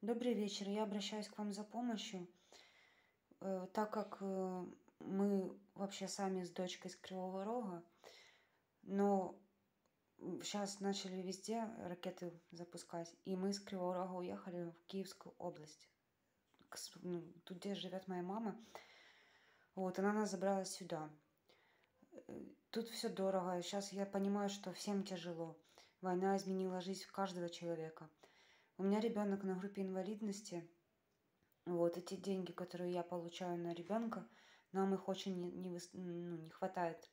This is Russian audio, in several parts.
Добрый вечер. Я обращаюсь к вам за помощью, так как мы вообще сами с дочкой из Кривого Рога, но сейчас начали везде ракеты запускать, и мы с Кривого Рога уехали в Киевскую область, тут, где живет моя мама. Вот, она нас забрала сюда. Тут все дорого. Сейчас я понимаю, что всем тяжело. Война изменила жизнь каждого человека. У меня ребенок на группе инвалидности. Вот эти деньги, которые я получаю на ребенка, нам их очень не хватает.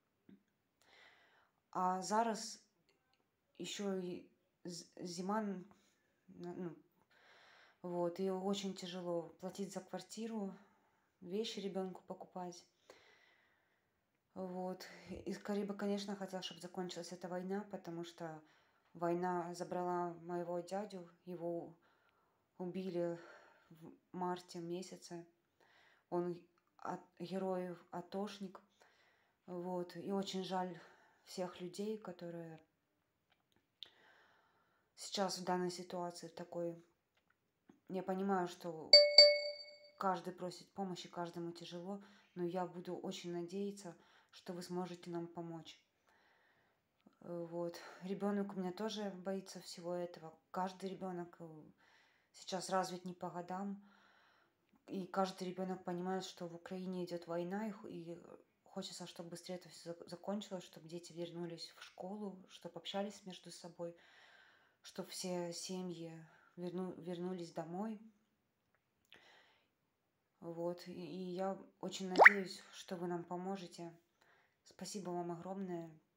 А зараз еще и зима, ну, вот, и очень тяжело платить за квартиру, вещи ребенку покупать. Вот. И скорее бы, конечно, хотел, чтобы закончилась эта война, потому что война забрала моего дядю, его убили в марте месяце. Он герой, атошник. Вот. И очень жаль всех людей, которые сейчас в данной ситуации в такой. Я понимаю, что каждый просит помощи, каждому тяжело, но я буду очень надеяться, что вы сможете нам помочь. Вот. Ребенок у меня тоже боится всего этого. Каждый ребенок сейчас развит не по годам. И каждый ребенок понимает, что в Украине идет война, и хочется, чтобы быстрее это все закончилось, чтобы дети вернулись в школу, чтобы общались между собой, чтобы все семьи вернулись домой. Вот. И я очень надеюсь, что вы нам поможете. Спасибо вам огромное.